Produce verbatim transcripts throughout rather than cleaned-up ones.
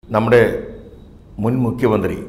നമ്മുടെ മുൻ മുഖ്യമന്ത്രി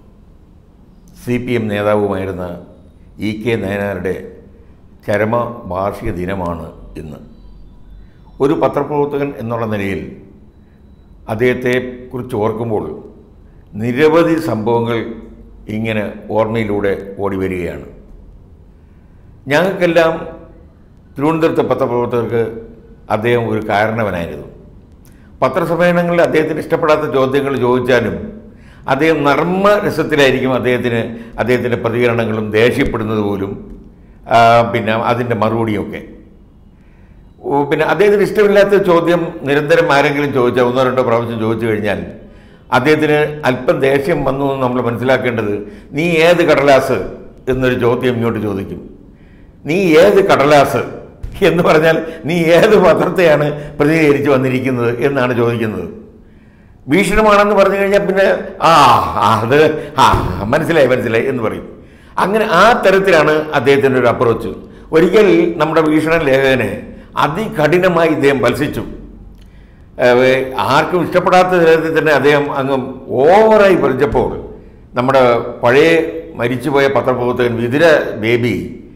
സി പി എം നേതാവുമായിരുന്ന ഇ കെ നയനാരുടെ ചരമ വാർഷിക ദിനമാണ് ഇന്ന്. ഒരു പത്രപ്രവർത്തകൻ എന്നുള്ള നിലയിൽ അദ്ദേഹത്തെ കുറിച്ച് ഓർക്കുമ്പോൾ നിരവധി സംഭവങ്ങൾ ഇങ്ങനെ ഓർമ്മയിലൂടെ ഓടി വരികയാണ്. ഞങ്ങൾക്കെല്ലാം തിരുവനന്തപുരത്തെ പത്രപ്രവർത്തകർക്ക് അദ്ദേഹം ഒരു കാരണവനായിരുന്നു. പത്രസമ്മേളനങ്ങളിൽ അദ്ദേഹത്തിന് ഇഷ്ടപ്പെടാത്ത ചോദ്യങ്ങൾ ചോദിച്ചാലും അദ്ദേഹം നർമ്മരസത്തിലായിരിക്കും അദ്ദേഹത്തിന് അദ്ദേഹത്തിൻ്റെ പ്രതികരണങ്ങളും ദേഷ്യപ്പെടുന്നത് പോലും പിന്നെ അതിൻ്റെ മറുപടിയൊക്കെ. പിന്നെ അദ്ദേഹത്തിന് ഇഷ്ടമില്ലാത്ത ചോദ്യം നിരന്തരം ആരെങ്കിലും ചോദിച്ചാൽ ഒന്നോ രണ്ടോ പ്രാവശ്യം ചോദിച്ചു കഴിഞ്ഞാൽ അദ്ദേഹത്തിന് അല്പം ദേഷ്യം വന്നു എന്ന് നമ്മൾ മനസ്സിലാക്കേണ്ടത്, നീ ഏത് കടലാസ് എന്നൊരു ചോദ്യം ഇങ്ങോട്ട് ചോദിക്കും. നീ ഏത് കടലാസ് എന്ന് പറഞ്ഞാൽ നീ ഏത് പത്രത്തെയാണ് പ്രതിനിധീകരിച്ച് വന്നിരിക്കുന്നത് എന്നാണ് ചോദിക്കുന്നത്. ഭീഷണമാണെന്ന് പറഞ്ഞു കഴിഞ്ഞാൽ പിന്നെ ആ അത് ആ മനസ്സിലായി മനസ്സിലായി എന്ന് പറയും. അങ്ങനെ ആ തരത്തിലാണ് അദ്ദേഹത്തിൻ്റെ ഒരു അപ്രോച്ച്. ഒരിക്കൽ നമ്മുടെ ഭീഷണ ലേഖകനെ അതികഠിനമായി ഇദ്ദേഹം ഭത്സിച്ചു. ആർക്കും ഇഷ്ടപ്പെടാത്ത തരത്തിൽ തന്നെ അദ്ദേഹം അങ്ങ് ഓവറായി ഭരിച്ചപ്പോൾ നമ്മുടെ പഴയ മരിച്ചുപോയ പത്രപ്രവർത്തകൻ വിതുര ബേബി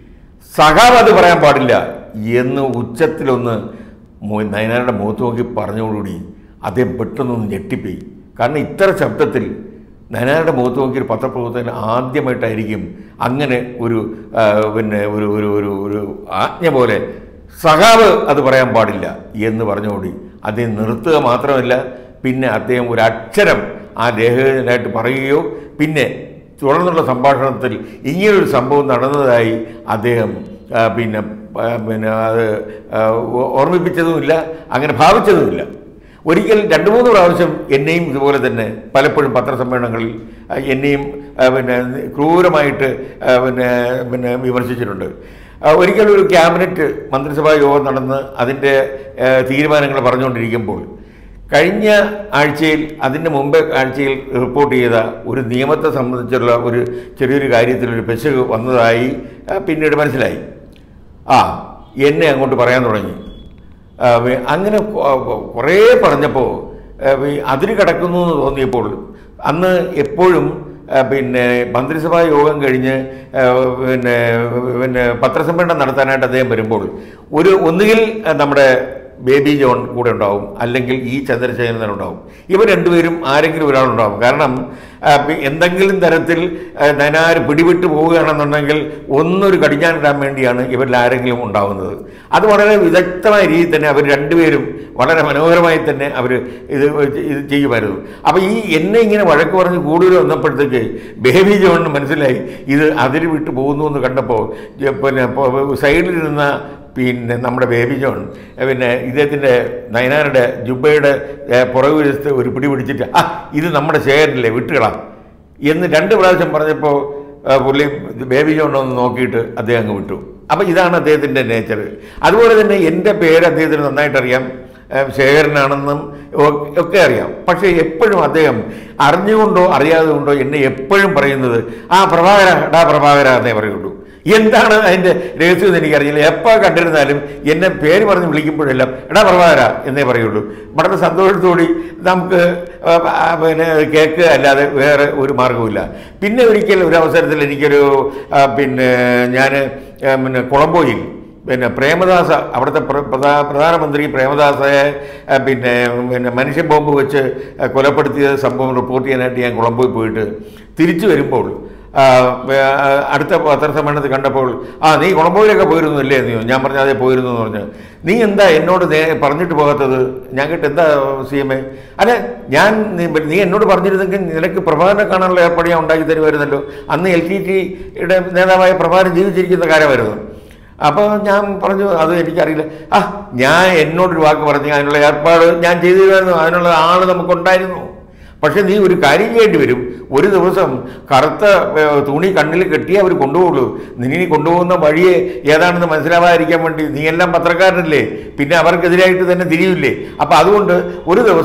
സഖാവ് അത് പറയാൻ പാടില്ല എന്ന് ഉച്ചത്തിലൊന്ന് നയനാരുടെ മുഖത്ത് നോക്കി പറഞ്ഞതോടുകൂടി അദ്ദേഹം പെട്ടെന്നൊന്ന് ഞെട്ടിപ്പോയി. കാരണം ഇത്ര ശബ്ദത്തിൽ നയനാരുടെ മുഖത്ത് നോക്കിയൊരു പത്രപ്രവർത്തകൻ ആദ്യമായിട്ടായിരിക്കും അങ്ങനെ ഒരു പിന്നെ ഒരു ഒരു ഒരു ഒരു ആജ്ഞ പോലെ സഖാവ് അത് പറയാൻ പാടില്ല എന്ന് പറഞ്ഞുകൂടി അദ്ദേഹം നിർത്തുക മാത്രമല്ല, പിന്നെ അദ്ദേഹം ഒരു അക്ഷരം ആ ലേഖകനായിട്ട് പറയുകയോ പിന്നെ തുടർന്നുള്ള സംഭാഷണത്തിൽ ഇങ്ങനൊരു സംഭവം നടന്നതായി അദ്ദേഹം പിന്നെ പിന്നെ അത് ഓർമ്മിപ്പിച്ചതുമില്ല, അങ്ങനെ ഭാവിച്ചതുമില്ല. ഒരിക്കൽ രണ്ട് മൂന്ന് പ്രാവശ്യം എന്നെയും ഇതുപോലെ തന്നെ പലപ്പോഴും പത്രസമ്മേളനങ്ങളിൽ എന്നെയും പിന്നെ ക്രൂരമായിട്ട് പിന്നെ പിന്നെ വിമർശിച്ചിട്ടുണ്ട്. ഒരിക്കൽ ഒരു ക്യാബിനറ്റ് മന്ത്രിസഭാ യോഗം നടന്ന് അതിൻ്റെ തീരുമാനങ്ങൾ പറഞ്ഞുകൊണ്ടിരിക്കുമ്പോൾ കഴിഞ്ഞ ആഴ്ചയിൽ അതിൻ്റെ മുമ്പേ ആഴ്ചയിൽ റിപ്പോർട്ട് ചെയ്ത ഒരു നിയമത്തെ സംബന്ധിച്ചുള്ള ഒരു ചെറിയൊരു കാര്യത്തിലൊരു പെശക് വന്നതായി പിന്നീട് മനസ്സിലായി. ആ എന്നെ അങ്ങോട്ട് പറയാൻ തുടങ്ങി. അങ്ങനെ കുറേ പറഞ്ഞപ്പോൾ അതിര് കടക്കുന്നു എന്ന് തോന്നിയപ്പോൾ അന്ന് എപ്പോഴും പിന്നെ മന്ത്രിസഭാ യോഗം കഴിഞ്ഞ് പിന്നെ പിന്നെ പത്രസമ്മേളനം നടത്താനായിട്ട് അദ്ദേഹം വരുമ്പോൾ ഒരു ഒന്നുകിൽ നമ്മുടെ ബേബി ജോൺ കൂടെ ഉണ്ടാവും, അല്ലെങ്കിൽ ഈ ചന്ദ്രശേഖരൻ ഉണ്ടാവും. ഇവർ രണ്ടുപേരും ആരെങ്കിലും ഒരാളുണ്ടാവും. കാരണം എന്തെങ്കിലും തരത്തിൽ നയനാർ പിടിവിട്ട് പോവുകയാണെന്നുണ്ടെങ്കിൽ ഒന്നൊരു കടിഞ്ഞാനിടാൻ വേണ്ടിയാണ് ഇവരിൽ ആരെങ്കിലും ഉണ്ടാവുന്നത്. അത് വളരെ വിദഗ്ധമായ രീതിയിൽ തന്നെ അവർ രണ്ടുപേരും വളരെ മനോഹരമായി തന്നെ അവർ ഇത് ഇത് ചെയ്യുമായിരുന്നു. അപ്പോൾ ഈ എന്നെ ഇങ്ങനെ വഴക്ക് പറഞ്ഞ് കൂടുതൽ വന്നപ്പോഴത്തേക്ക് ബേബി ജോണിന് മനസ്സിലായി ഇത് അതിര് വിട്ട് പോകുന്നു എന്ന് കണ്ടപ്പോൾ പിന്നെ സൈഡിലിരുന്ന പിന്നെ നമ്മുടെ ബേബി ജോൺ പിന്നെ ഇദ്ദേഹത്തിൻ്റെ നയനാരുടെ ജുബയുടെ പുറകുവശത്ത് ഒരു പിടി പിടിച്ചിട്ട് ആ ഇത് നമ്മുടെ ശേഖരനല്ലേ വിട്ടുകളാം എന്ന് രണ്ട് പ്രാവശ്യം പറഞ്ഞപ്പോൾ പുള്ളി ബേബി ജോൺ ഒന്ന് നോക്കിയിട്ട് അദ്ദേഹം അങ്ങ് വിട്ടു. അപ്പോൾ ഇതാണ് അദ്ദേഹത്തിൻ്റെ നേച്ചർ. അതുപോലെ തന്നെ എൻ്റെ പേര് അദ്ദേഹത്തിന് നന്നായിട്ടറിയാം, ശേഖരനാണെന്നും ഒക്കെ അറിയാം. പക്ഷേ എപ്പോഴും അദ്ദേഹം അറിഞ്ഞുകൊണ്ടോ അറിയാതെ കൊണ്ടോ എന്നെ എപ്പോഴും പറയുന്നത് ആ പ്രഭാകര ഡാ പ്രഭാകര എന്നേ പറയുള്ളൂ. എന്താണ് അതിൻ്റെ രഹസ്യം എന്ന് എനിക്കറിയില്ല. എപ്പോൾ കണ്ടിരുന്നാലും എന്നെ പേര് പറഞ്ഞ് വിളിക്കുമ്പോഴെല്ലാം എടാ പ്രഭാകര എന്നേ പറയുള്ളൂ. വളരെ സന്തോഷത്തോടെ നമുക്ക് പിന്നെ കേൾക്കുക അല്ലാതെ വേറെ ഒരു മാർഗവുമില്ല. പിന്നെ ഒരിക്കൽ ഒരു അവസരത്തിൽ എനിക്കൊരു പിന്നെ ഞാൻ പിന്നെ കൊളംബോയിൽ പിന്നെ പ്രേമദാസ അവിടുത്തെ പ്രധാനമന്ത്രി പ്രേമദാസയെ പിന്നെ പിന്നെ മനുഷ്യ ബോംബ് വെച്ച് കൊലപ്പെടുത്തിയ സംഭവം റിപ്പോർട്ട് ചെയ്യാനായിട്ട് ഞാൻ കൊളംബോയിൽ പോയിട്ട് തിരിച്ചു വരുമ്പോൾ അടുത്ത പത്രസമ്മേളനത്തിൽ കണ്ടപ്പോൾ ആ നീ കൊളംബോയിലൊക്കെ പോയിരുന്നു അല്ലേ എന്ന് ഞാൻ പറഞ്ഞു അതേ പോയിരുന്നു എന്ന് പറഞ്ഞു. നീ എന്താ എന്നോട് നേ പറഞ്ഞിട്ട് പോകാത്തത്? ഞാൻ കേട്ട് എന്താ സി എം എ അല്ല ഞാൻ നീ എന്നോട് പറഞ്ഞിരുന്നെങ്കിൽ നിനക്ക് പ്രഭാകരനെ കാണാനുള്ള ഏർപ്പാട് ഞാൻ ഉണ്ടാക്കി തരുമായിരുന്നല്ലോ. അന്ന് എൽ ടി ടിയുടെ നേതാവായ പ്രഭാകരൻ ജീവിച്ചിരിക്കുന്ന കാര്യമായിരുന്നു. അപ്പോൾ ഞാൻ പറഞ്ഞു അത് എനിക്കറിയില്ല. ആ ഞാൻ എന്നോടൊരു വാക്ക് പറഞ്ഞു അതിനുള്ള ഏർപ്പാട് ഞാൻ ചെയ്തു തരുമായിരുന്നു, അതിനുള്ള ആൾ നമുക്കുണ്ടായിരുന്നു. പക്ഷെ നീ ഒരു കാര്യം ചെയ്യേണ്ടി വരും, ഒരു ദിവസം കറുത്ത തുണി കണ്ണിൽ കെട്ടിയേ അവർ കൊണ്ടുപോകുള്ളൂ. നീ കൊണ്ടുപോകുന്ന വഴിയെ ഏതാണെന്ന് മനസ്സിലാവാതിരിക്കാൻ വേണ്ടി നീ എല്ലാം പത്രക്കാരനല്ലേ, പിന്നെ അവർക്കെതിരായിട്ട് തന്നെ തിരിയില്ലേ. അപ്പം അതുകൊണ്ട് ഒരു ദിവസം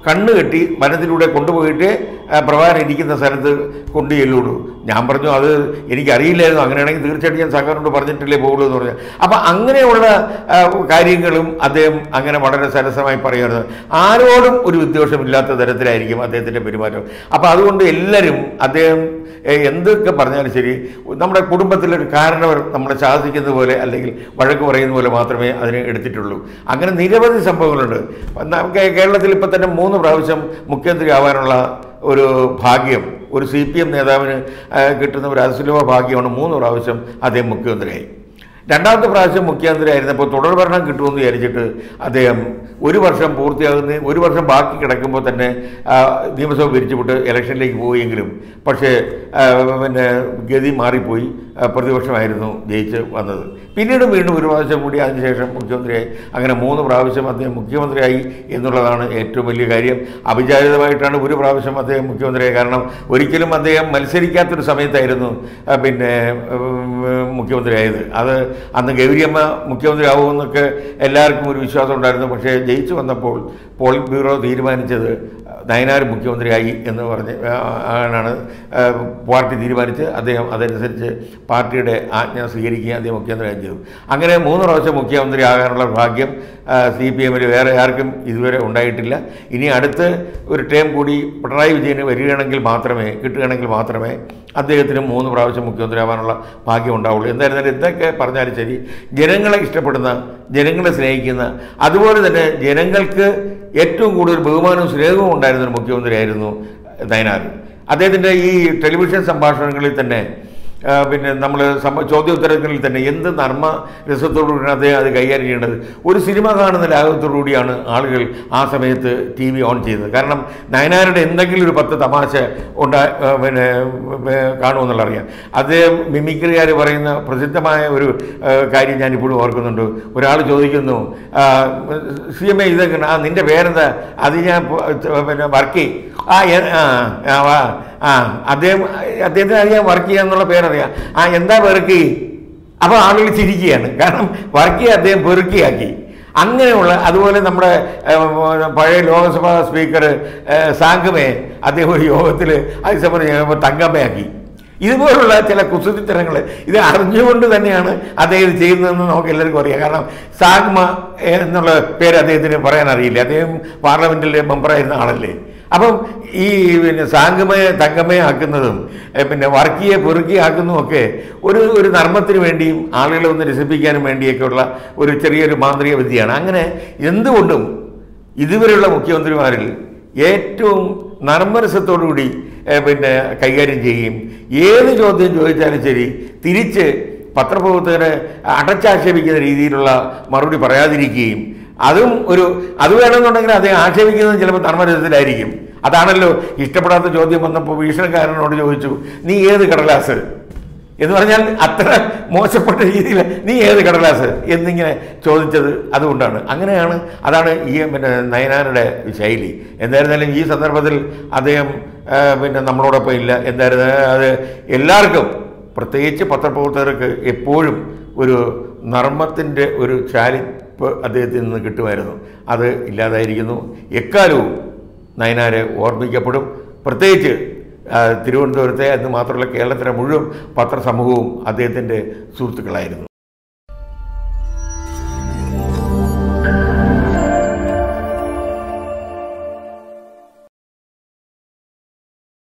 കണ്ണ് കെട്ടി വനത്തിലൂടെ കൊണ്ടുപോയിട്ട് പ്രഭാകരൻ ഇരിക്കുന്ന സ്ഥലത്ത് കൊണ്ടു ചെല്ലുള്ളൂ. ഞാൻ പറഞ്ഞു അത് എനിക്കറിയില്ലായിരുന്നു, അങ്ങനെയാണെങ്കിൽ തീർച്ചയായിട്ടും ഞാൻ സർക്കാരിനോട് പറഞ്ഞിട്ടില്ലേ പോകുള്ളൂ എന്ന് പറഞ്ഞു. അപ്പം അങ്ങനെയുള്ള കാര്യങ്ങളും അദ്ദേഹം അങ്ങനെ വളരെ സരസമായി പറയുന്നത്. ആരോടും ഒരു വിദ്വേഷമില്ലാത്ത തരത്തിലായിരിക്കും അദ്ദേഹത്തിൻ്റെ പെരുമാറ്റം. അപ്പം അതുകൊണ്ട് എല്ലാവരും അദ്ദേഹം എന്തൊക്കെ പറഞ്ഞാലും ശരി, നമ്മുടെ കുടുംബത്തിലൊരു കാരണവർ നമ്മളെ ശാസിക്കുന്നത് പോലെ അല്ലെങ്കിൽ വഴക്ക് പറയുന്ന പോലെ മാത്രമേ അതിനെ എടുത്തിട്ടുള്ളൂ. അങ്ങനെ നിരവധി സംഭവങ്ങളുണ്ട്. കേരളത്തിൽ ഇപ്പം തന്നെ മൂന്ന് പ്രാവശ്യം മുഖ്യമന്ത്രി ആവാനുള്ള ഒരു ഭാഗ്യം ഒരു സി പി എം നേതാവിന് കിട്ടുന്ന ഒരു അസുലഭ ഭാഗ്യമാണ് മൂന്ന് പ്രാവശ്യം അദ്ദേഹം മുഖ്യമന്ത്രിയായി. രണ്ടാമത്തെ പ്രാവശ്യം മുഖ്യമന്ത്രി ആയിരുന്നപ്പോൾ തുടർഭരണം കിട്ടുമെന്ന് വിചാരിച്ചിട്ട് അദ്ദേഹം ഒരു വർഷം പൂർത്തിയാകുന്ന ഒരു വർഷം ബാക്കി കിടക്കുമ്പോൾ തന്നെ നിയമസഭ പിരിച്ചുവിട്ട് ഇലക്ഷനിലേക്ക് പോയെങ്കിലും പക്ഷേ പിന്നെ ഗതി മാറിപ്പോയി, പ്രതിപക്ഷമായിരുന്നു ജയിച്ച് വന്നത്. പിന്നീട് വീണ്ടും ഒരു പ്രാവശ്യം കൂടി അതിനുശേഷം മുഖ്യമന്ത്രിയായി. അങ്ങനെ മൂന്ന് പ്രാവശ്യം അദ്ദേഹം മുഖ്യമന്ത്രിയായി എന്നുള്ളതാണ് ഏറ്റവും വലിയ കാര്യം. അവിചാരിതമായിട്ടാണ് ഒരു പ്രാവശ്യം അദ്ദേഹം മുഖ്യമന്ത്രിയായി. കാരണം ഒരിക്കലും അദ്ദേഹം മത്സരിക്കാത്തൊരു സമയത്തായിരുന്നു പിന്നെ മുഖ്യമന്ത്രിയായത്. അത് അന്ന് ഗൗരിയമ്മ മുഖ്യമന്ത്രി ആവുമെന്നൊക്കെ എല്ലാവർക്കും ഒരു വിശ്വാസം ഉണ്ടായിരുന്നു. പക്ഷേ ജയിച്ചു വന്നപ്പോൾ പോളിറ്റ് ബ്യൂറോ തീരുമാനിച്ചത് നയനാർ മുഖ്യമന്ത്രിയായി എന്ന് പറഞ്ഞ് ആണ് പാർട്ടി തീരുമാനിച്ച് അദ്ദേഹം അതനുസരിച്ച് പാർട്ടിയുടെ ആജ്ഞ സ്വീകരിക്കുകയും അദ്ദേഹം മുഖ്യമന്ത്രിയായി ചെയ്തു. അങ്ങനെ മൂന്ന് പ്രാവശ്യം മുഖ്യമന്ത്രി ആകാനുള്ള ഭാഗ്യം സി പി എമ്മിൽ വേറെ ആർക്കും ഇതുവരെ ഉണ്ടായിട്ടില്ല. ഇനി അടുത്ത് ഒരു ടേം കൂടി പിണറായി വിജയന് വരികയാണെങ്കിൽ മാത്രമേ കിട്ടുകയാണെങ്കിൽ മാത്രമേ അദ്ദേഹത്തിന് മൂന്ന് പ്രാവശ്യം മുഖ്യമന്ത്രി ആവാനുള്ള ഭാഗ്യം ഉണ്ടാവുള്ളൂ. എന്തായിരുന്നാലും എന്തൊക്കെ പറഞ്ഞാലും ശരി, ജനങ്ങളെ ഇഷ്ടപ്പെടുന്ന, ജനങ്ങളെ സ്നേഹിക്കുന്ന, അതുപോലെ തന്നെ ജനങ്ങൾക്ക് ഏറ്റവും കൂടുതൽ ബഹുമാനവും സ്നേഹവും ഉണ്ടായിരുന്ന ഒരു മുഖ്യമന്ത്രിയായിരുന്നു നയനാർ. അദ്ദേഹത്തിൻ്റെ ഈ ടെലിവിഷൻ സംഭാഷണങ്ങളിൽ തന്നെ പിന്നെ നമ്മൾ ചോദ്യോത്തരങ്ങളിൽ തന്നെ എന്ത് നർമ്മ രസത്തോടുകൂടിയാണ് അദ്ദേഹം അത് കൈകാര്യം ചെയ്യേണ്ടത്. ഒരു സിനിമ കാണുന്ന ലാഘവത്തോടുകൂടിയാണ് ആളുകൾ ആ സമയത്ത് ടി വി ഓൺ ചെയ്തത്. കാരണം നയനാരുടെ എന്തെങ്കിലും ഒരു പത്ത് തമാശ ഉണ്ടാ പിന്നെ കാണുമെന്നുള്ള അറിയാം. അദ്ദേഹം മിമിക്രിക്കാർ പറയുന്ന പ്രസിദ്ധമായ ഒരു കാര്യം ഞാനിപ്പോഴും ഓർക്കുന്നുണ്ട്. ഒരാൾ ചോദിക്കുന്നു, സി എം എ ഇതൊക്കെ ആ നിൻ്റെ പേരെന്താ? അത് ഞാൻ പിന്നെ വർക്ക് ആ ആ ആ അദ്ദേഹം അദ്ദേഹത്തിന് അറിയാം വർക്ക് ചെയ്യാന്നുള്ള പേരറിയാം. ആ എന്താ പെറുക്കി? അപ്പോൾ ആളുകൾ ചിരിക്കുകയാണ്. കാരണം വർക്ക് അദ്ദേഹം പെറുക്കിയാക്കി. അങ്ങനെയുള്ള അതുപോലെ നമ്മുടെ പഴയ ലോകസഭാ സ്പീക്കർ സാംഗമയെ അദ്ദേഹം ഒരു യോഗത്തിൽ അതിസമരം ചെയ്യുമ്പോൾ തങ്കമ്മയാക്കി. ഇതുപോലുള്ള ചില കുസൃതിത്തരങ്ങൾ ഇത് അറിഞ്ഞുകൊണ്ട് തന്നെയാണ് അദ്ദേഹം ചെയ്യുന്നതെന്ന് നമുക്ക് എല്ലാവർക്കും അറിയാം. കാരണം സാഗ്മ എന്നുള്ള പേര് അദ്ദേഹത്തിന് പറയാൻ അറിയില്ല. അദ്ദേഹം പാർലമെൻറ്റിലെ മെമ്പറായിരുന്ന ആളല്ലേ. അപ്പം ഈ പിന്നെ സാംഗമയെ തങ്കമയെ ആക്കുന്നതും പിന്നെ വർക്കിയെ പെറുക്കി ആക്കുന്നതുമൊക്കെ ഒരു ഒരു നർമ്മത്തിന് വേണ്ടിയും ആളുകളെ ഒന്ന് രസിപ്പിക്കാനും വേണ്ടിയൊക്കെയുള്ള ഒരു ചെറിയൊരു മാന്ത്രിക വിദ്യയാണ്. അങ്ങനെ എന്തുകൊണ്ടും ഇതുവരെയുള്ള മുഖ്യമന്ത്രിമാരിൽ ഏറ്റവും നർമ്മരസത്തോടുകൂടി പിന്നെ കൈകാര്യം ചെയ്യുകയും ഏത് ചോദ്യം ചോദിച്ചാലും ശരി തിരിച്ച് പത്രപ്രവർത്തകരെ അടച്ചാക്ഷേപിക്കുന്ന രീതിയിലുള്ള മറുപടി പറയാതിരിക്കുകയും, അതും ഒരു അത് വേണമെന്നുണ്ടെങ്കിൽ അദ്ദേഹം ആക്ഷേപിക്കുന്നത് ചിലപ്പോൾ നർമ്മരസത്തിലായിരിക്കും. അതാണല്ലോ ഇഷ്ടപ്പെടാത്ത ചോദ്യം വന്നപ്പോൾ ഭീഷണക്കാരനോട് ചോദിച്ചു, നീ ഏത് കടലാസ് എന്ന് പറഞ്ഞാൽ അത്ര മോശപ്പെട്ട രീതിയിൽ നീ ഏത് കടലാസ് എന്നിങ്ങനെ ചോദിച്ചത് അതുകൊണ്ടാണ്. അങ്ങനെയാണ് അതാണ് ഈ പിന്നെ നയനാരുടെ ശൈലി. എന്തായിരുന്നാലും ഈ സന്ദർഭത്തിൽ അദ്ദേഹം പിന്നെ നമ്മളോടൊപ്പം ഇല്ല. എന്തായിരുന്നാലും അത് എല്ലാവർക്കും പ്രത്യേകിച്ച് പത്രപ്രവർത്തകർക്ക് എപ്പോഴും ഒരു നർമ്മത്തിൻ്റെ ഒരു ചാലിപ്പ് അദ്ദേഹത്തിൽ നിന്ന് കിട്ടുമായിരുന്നു. അത് ഇല്ലാതായിരിക്കുന്നു. എക്കാലവും നയനാരെ ഓർമ്മിക്കപ്പെടും. പ്രത്യേകിച്ച് തിരുവനന്തപുരത്തെ എന്ന് മാത്രമല്ല കേരളത്തിലെ മുഴുവൻ പത്രസമൂഹവും അദ്ദേഹത്തിൻ്റെ സുഹൃത്തുക്കളായിരുന്നു.